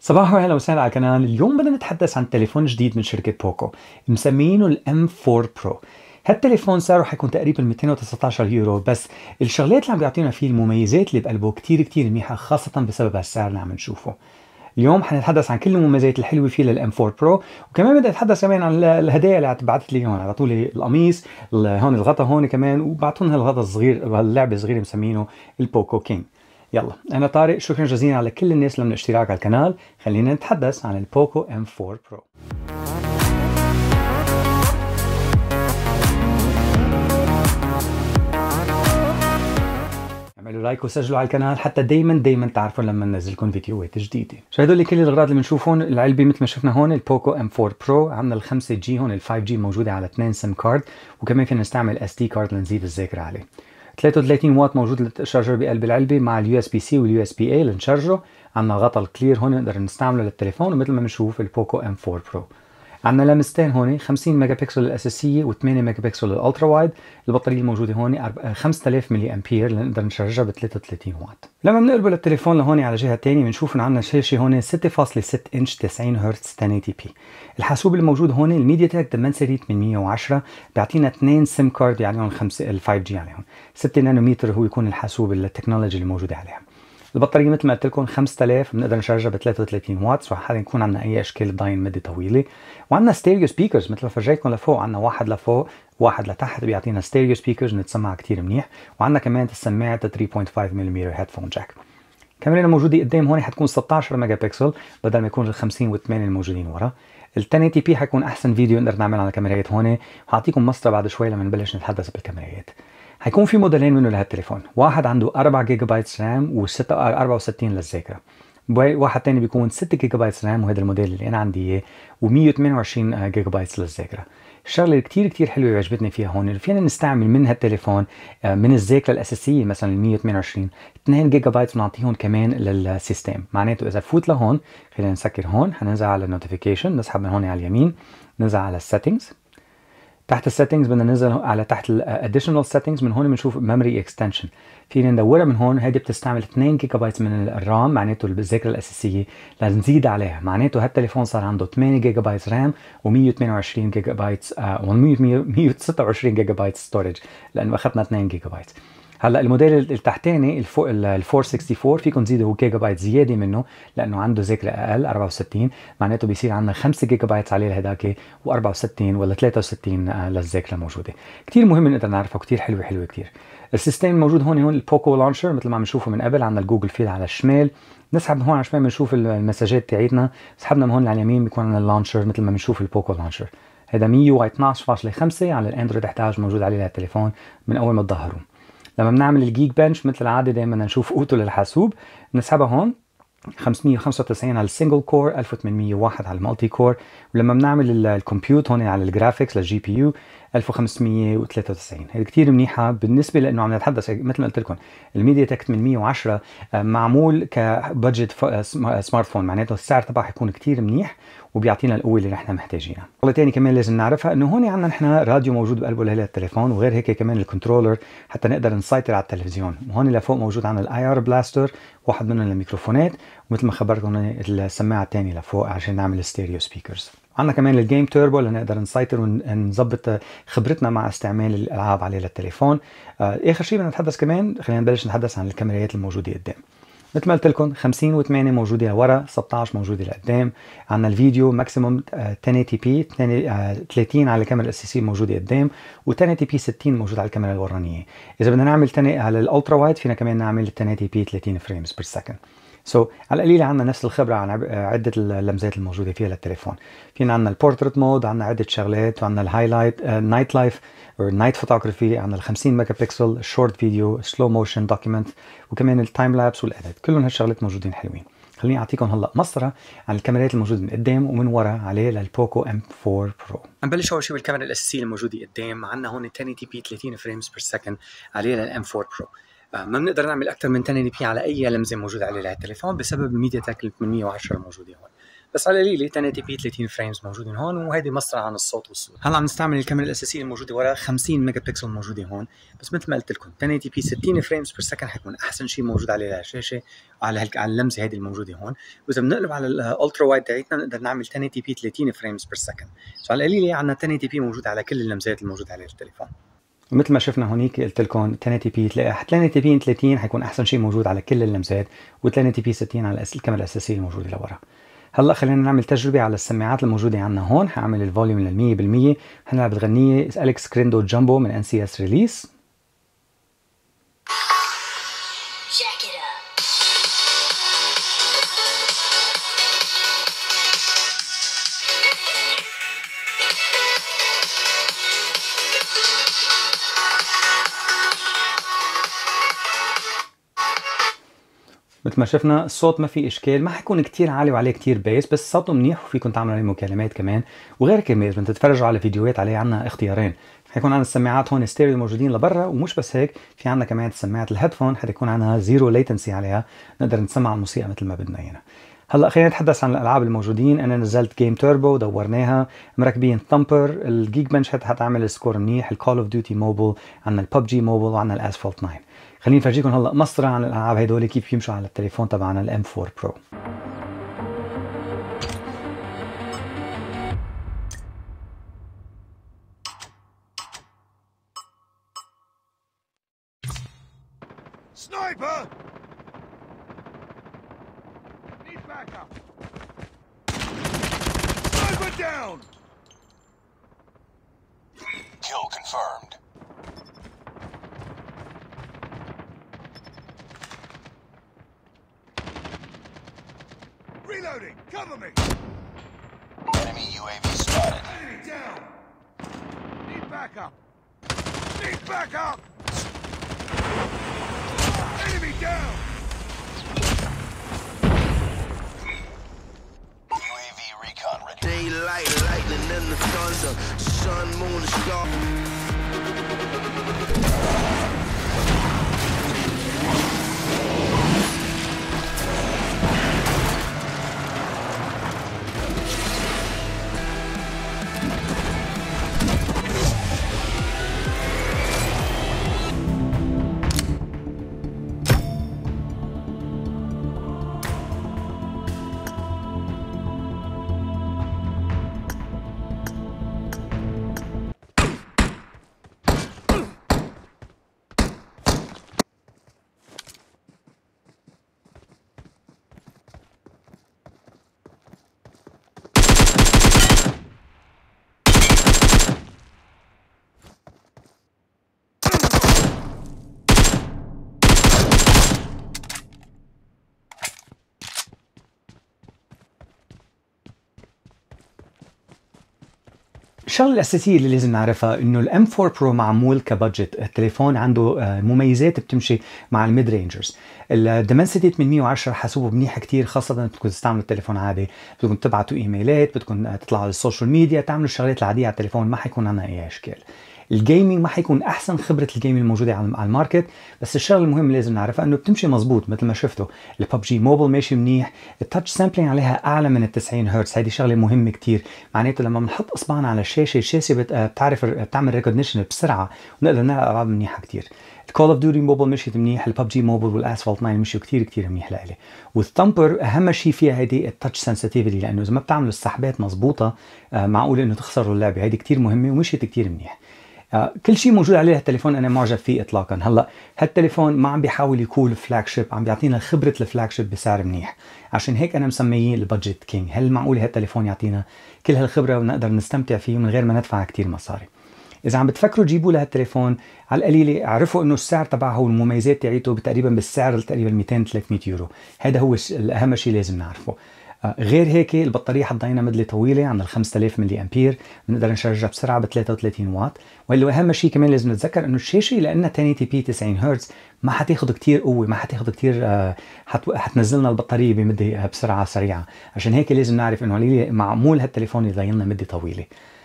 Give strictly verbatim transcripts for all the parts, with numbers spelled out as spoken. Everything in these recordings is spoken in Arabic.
صباح وأهلا وسهلا على القناة. اليوم بدنا نتحدث عن تليفون جديد من شركة بوكو مسمينه الام فور برو. هالتليفون سعره حيكون تقريبا مئتين وتسعة عشر يورو، بس الشغلات اللي عم بيعطينا فيه، المميزات اللي بقلبه كتير كتير منيحة، خاصة بسبب هالسعر اللي عم نشوفه. اليوم حنتحدث عن كل المميزات الحلوة فيه للام فور برو، وكمان بدي اتحدث كمان عن الهدايا اللي بعثت لي هون. عطوا لي القميص، هون الغطا هون كمان، وبعطونا هالغطا الصغير، هاللعبة الصغيرة مسمينه البوكو كينج. يلا أنا طارق، شكرا جزيلا على كل الناس اللي من الاشتراك على القناة. خلينا نتحدث عن البوكو ام فور برو. اعملوا لايك وسجلوا على القناة حتى دايما دايما تعرفوا لما ننزل لكم فيديوهات جديدة. شو هدول كل الاغراض اللي بنشوفهم. العلبة مثل ما شفنا هون البوكو ام فور برو، عندنا ال خمسة جي هون، ال فايف جي موجودة على اثنين سيم كارد، وكمان فينا نستعمل اس دي كارد لنزيد الذاكرة عليه. ثلاثة وثلاثين واط موجود للشارجر بقلب العلبة مع اليو اس بي سي واليو اس بي اي لنشارجه. عندنا غطا الكلير هون نقدر نستعمله للتليفون، ومثل ما بنشوف البوكو ام فور برو. عندنا لمستين هون، خمسين ميجا بكسل الاساسيه و8 ميجا بكسل الالترا وايد. البطاريه الموجوده هون خمسة آلاف ملي امبير لنقدر نشارجها ب ثلاثة وثلاثين واط. لما بنقلبه للتليفون لهون على الجهه الثانيه بنشوف انه عندنا شاشه هون ستة فاصلة ستة انش تسعين هرتز ألف وثمانين بي. الحاسوب الموجود هون الميديا تك دمنسري ثمانمية وعشرة، بيعطينا اثنين سيم كارد عليهم خمسة ال فايف جي عليهم. ستة نانومتر هو يكون الحاسوب التكنولوجي اللي موجوده عليها. البطاريه مثل ما قلت لكم خمسة آلاف، بنقدر نشارجها ب ثلاثة وثلاثين واط، رح يكون عندنا اي اشكال تضاين مده طويله. وعندنا ستيريو سبيكرز مثل ما فرجيتكم لفوق، عندنا واحد لفوق واحد لتحت، بيعطينا ستيريو سبيكرز نتسمع كتير منيح. وعندنا كمان السماعه ثلاثة فاصلة خمسة ملم هيدفون جاك. كاميرا موجوده قدام هون حتكون ستة عشر ميجا بكسل بدل ما يكون ال خمسين وثمانية الموجودين ورا. ال عشرة ثمانين بي حيكون احسن فيديو نقدر نعمل على الكاميرات هون، وحاعطيكم مسطره بعد شوي لما نبلش نتحدث بالكاميرات. حيكون في موديلين منه لهالتليفون، واحد عنده أربعة جيجا بايت رام و4 وستين للذاكره، واحد تاني بيكون ستة جيجا بايت رام، وهذا الموديل اللي انا عندي اياه، و128 جيجا بايت للذاكره. الشغله اللي كتير كتير حلوه وعجبتني فيها هون، اللي فينا نستعمل من هالتليفون من الذاكره الاساسيه مثلا ال مية وثمانية وعشرين، اثنين جيجا بايت بنعطيهم كمان للسيستم. معناته اذا فوت لهون، خلينا نسكر هون، حننزل على النوتيفيكيشن، نسحب من هون على اليمين، ننزل على السيتنجز. تحت السيتنجز بدنا ننزل على تحت الاديشنال سيتنجز، من هون بنشوف ميموري اكستنشن، فينا ندورها من هون. هيدي بتستعمل اثنين جيجا بايت من الرام، معناته الذاكره الاساسيه، لنزيد عليها. معناته هالتليفون صار عنده ثمانية جيجا بايت رام و128 جيجا بايت و مية وستة وعشرين جيجا بايت ستورج، لانه اخذنا اثنين جيجا بايت. هلا الموديل التحتاني ال أربعمية وستة وأربعين فيكم تزيدوا جيجا بايت زياده منه، لانه عنده ذاكره اقل أربعة وستين، معناته بيصير عندنا خمسة جيجا بايت عليه لهداك، و64 ولا ثلاثة وستين للذاكره الموجوده. كثير مهم نقدر نعرفه، كثير حلوه حلوه كثير. السيستم الموجود هون هون البوكو لانشر مثل ما عم نشوفه من قبل. عندنا الجوجل فيل على الشمال، نسحب من هون على الشمال بنشوف المسجات تاعتنا، سحبنا من هون على اليمين بيكون عندنا اللانشر مثل ما بنشوف البوكو لانشر. هذا مية واثناشر فاصلة خمسة على الاندرويد إحدى عشر موجود عليه التليفون من اول ما تظهروا. لما بنعمل الجيك بنش مثل العاده دائما نشوف قوته للحاسوب، بنسحبها هون خمسمية وخمسة وتسعين على السنجل كور، ألف وثمانمية وواحد على المالتي كور. ولما بنعمل الكمبيوت هون على الجرافيكس للجي بي يو ألف وخمسمية وثلاثة وتسعين. هي كثير منيحه بالنسبه لانه عم نتحدث مثل ما قلت لكم الميديا تك ثمانمية وعشرة معمول كبادجت سمارت فون، معناته السعر تبعه حيكون كثير منيح وبيعطينا القوه اللي نحن محتاجينها. شغله ثانيه كمان لازم نعرفها، انه هون عندنا نحن راديو موجود بقلبه لهذا التليفون، وغير هيك كمان الكنترولر حتى نقدر نسيطر على التلفزيون. وهون لفوق موجود عندنا الاي ار بلاستر، واحد منهم للميكروفونات، ومثل ما خبرتكم السماعه الثانيه لفوق عشان نعمل ستيريو سبيكرز. عندنا كمان الجيم توربو لنقدر نسيطر ونظبط خبرتنا مع استعمال الالعاب عليه للتليفون. اخر شيء بدنا نتحدث كمان، خلينا نبلش نتحدث عن الكاميرات الموجوده قدام. مثل ما قلت لكم خمسين وثمانية موجوده لورا، ستة عشر موجوده لقدام. عندنا الفيديو ماكسيموم ألف وثمانين بي ثلاثين على الكاميرا الاساسيه موجوده قدام، و1080 بي ستين موجود على الكاميرا الورانيه. اذا بدنا نعمل على الالترا وايد فينا كمان نعمل ألف وثمانين بي ثلاثين فريمز بير سكند. سو so, على القليلة عندنا نفس الخبرة عن عدة اللمزات الموجودة فيها للتليفون. فينا عندنا البورتريت مود، عندنا عدة شغلات، وعندنا الهايلايت نايت لايف او نايت فوتوغرافي، عندنا ال خمسين ميجا بكسل، الشورت فيديو، سلو موشن دوكيمنت، وكمان التايم لابس والاديت. كلهم هالشغلات موجودين حلوين. خليني اعطيكم هلا مسطره عن الكاميرات الموجوده من قدام ومن ورا عليه للبوكو ام فور برو. نبلش اول شيء بالكاميرا الاساسيه الموجوده قدام. عندنا هون ألف وثمانين بي ثلاثين فريمز بير سكند عليه للام فور برو. ما بنقدر نعمل اكثر من ألف وثمانين بي على اي لمزه موجوده عليه للتليفون بسبب الميديا تك ثمانمية وعشرة الموجوده هون. بس على القليله ten eighty p ثلاثين فريمز موجودين هون، وهيدي مسطره عن الصوت والصوره. هلا عم نستعمل الكاميرا الاساسيه الموجوده ورا خمسين ميجا بكسل موجوده هون، بس مثل ما قلت لكم ten eighty p ستين فريمز بير سكند حيكون احسن شيء موجود عليه الشاشه على هالك على اللمسه هيدي الموجوده هون. واذا بنقلب على الالترا وايد تاعتنا بنقدر نعمل ten eighty p ثلاثين فريمز بير سكند. سو على القليله عندنا ten eighty p موجود على كل اللمسات الموجوده على التليفون. مثل ما شفنا هونيك قلت لكم ten eighty p ten eighty p ثلاثين حيكون احسن شيء موجود على كل اللمسات، و ten eighty p ستين على الكاميرا الاساسيه الموجوده لورا. هلا خلينا نعمل تجربه على السماعات الموجوده عندنا هون. حاعمل الفوليوم لل مية بالمية. هنلعب بتغنيه أليكس كريندو جامبو من إن سي إس ريليس. مثل ما شفنا الصوت ما في اشكال، ما حيكون كتير عالي وعليه كتير بيس، بس صوته منيح وفيكم تعملوا عليه مكالمات كمان. وغير كمان اذا تتفرجوا على فيديوهات عليه عندنا اختيارين، حيكون عندنا السماعات هون ستيريو موجودين لبرا، ومش بس هيك في عندنا كمان سماعات الهيدفون حتكون عندها زيرو ليتنسي عليها، نقدر نسمع الموسيقى مثل ما بدنا اياها. هلا خلينا نتحدث عن الالعاب الموجودين. انا نزلت جيم توربو دورناها، مركبين ثامبر، الجيك بنش حتعمل سكور منيح، الكول اوف ديوتي موبل، عندنا الببجي موبل، وعندنا الاسفلت تسعة. خليني افرجيكم هلا مسطره عن الالعاب هدول كيف يمشوا على التليفون تبعنا الام فور برو. Sniper! Need backup. Sniper down! Kill confirmed. Reloading! Cover me! Enemy U A V spotted. Enemy down! Need backup! Need backup! Enemy down! U A V recon ready. Daylight, lightning and the thunder, sun, moon, and star. الشغله الاساسيه اللي لازم نعرفها انه الام فور برو معمول كبادجت، التليفون عنده مميزات بتمشي مع الميد رينجرز. الدمنسيتي ثمانمية وعشرة حاسوبه منيح كتير، خاصه بدكم تستعملوا التليفون عادي، بدكم تبعتوا ايميلات، بدكم تطلعوا على السوشيال ميديا، تعملوا الشغلات العاديه على التليفون، ما حيكون عندنا اي اشكال. الجيمنج ما حيكون احسن خبره الجيمنج الموجوده على الماركت، بس الشغله المهم لازم نعرفها انه بتمشي مزبوط مثل ما شفتوا. الببجي موبل ماشي منيح، التاتش سامبلينج عليها اعلى من ال تسعين هرتز، هذه شغله مهمه كتير، معناته لما بنحط اصبعنا على الشاشه الشاشه بتعرف بتعمل ريكوجنيشن بسرعه، ونقدر نلعب العاب منيحه كتير. الكول اوف ديوتي موبل مشيت منيح، الببجي موبل والاسفلت تسعة مشيوا كتير كتير منيح لإلي. والثامبر اهم شيء فيها هيدي التاتش سنسيتيفيتي، لانه اذا ما بتعملوا السحبات مزبوطه معقول انه تخسروا اللعبه، هيدي كتير مهمه ومشيت كتير منيح. آه كل شيء موجود عليه هالتليفون انا معجب فيه اطلاقا. هلا هالتليفون ما عم بيحاول يكون فلاج شيب، عم بيعطينا خبره الفلاج شيب بسعر منيح، عشان هيك انا مسميه البادجت كينج. هل معقول هالتليفون يعطينا كل هالخبره ونقدر نستمتع فيه من غير ما ندفع كتير مصاري؟ اذا عم بتفكروا تجيبوا لهالتليفون على القليله اعرفوا انه السعر تبعه والمميزات تاعيته تقريبا بالسعر تقريبا مئتين ثلاثمية يورو، هذا هو الاهم شيء لازم نعرفه. غير هيك البطاريه حتضينا مدة طويله، عندنا خمسة آلاف ملي امبير، بنقدر نشارجها بسرعه ب ثلاثة وثلاثين واط. واللي اهم شيء كمان لازم نتذكر انه الشاشه لانها ten eighty p تسعين هرتز ما حتاخذ كتير قوه، ما حتاخذ كتير حت... حتنزلنا البطاريه بمده بسرعه سريعه، عشان هيك لازم نعرف انه معمول هالتليفون يضينا مده طويله.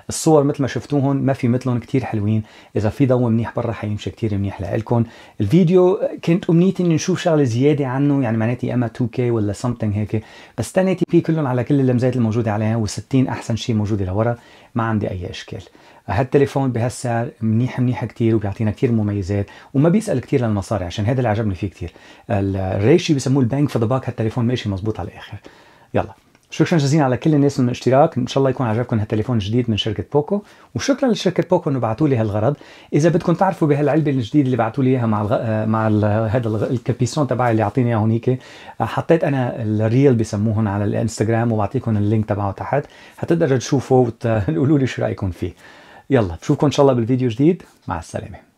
الصور مثل ما شفتوهم ما في مثلهم، كتير حلوين. اذا في ضوء منيح برا حيمشي كتير منيح لإلكم. الفيديو كنت امنيتي اني نشوف شغله زياده عنه، يعني معناتي اما تو كيه ولا سمثينج هيك، بس تن ايتي بي كلهم على كل اللمزات الموجوده عليها، و60 احسن شيء موجوده لورا، ما عندي اي اشكال. هالتليفون بهالسعر منيح منيح كتير، وبيعطينا كتير مميزات، وما بيسأل كتير للمصاري، عشان هذا اللي عجبني فيه كتير. الريشي بسموه البانك في ذا باك، هالتليفون ماشي مزبوط على الاخر. يلا شكرا جزيلا على كل الناس من الاشتراك، ان شاء الله يكون عجبكم هالتليفون الجديد من شركه بوكو، وشكرا لشركه بوكو انه بعثوا لي هالغرض. اذا بدكم تعرفوا بهالعلبه الجديده اللي بعثوا لي اياها مع الغ... مع ال... هذا الغ... الكابيسون تبعي اللي اعطيني اياه هونيك، حطيت انا الريل بسموهن على الانستغرام، وبعطيكم اللينك تبعه تحت، هتقدروا تشوفوا وتقولوا لي شو رايكم فيه. يلا بشوفكم ان شاء الله بالفيديو جديد، مع السلامه.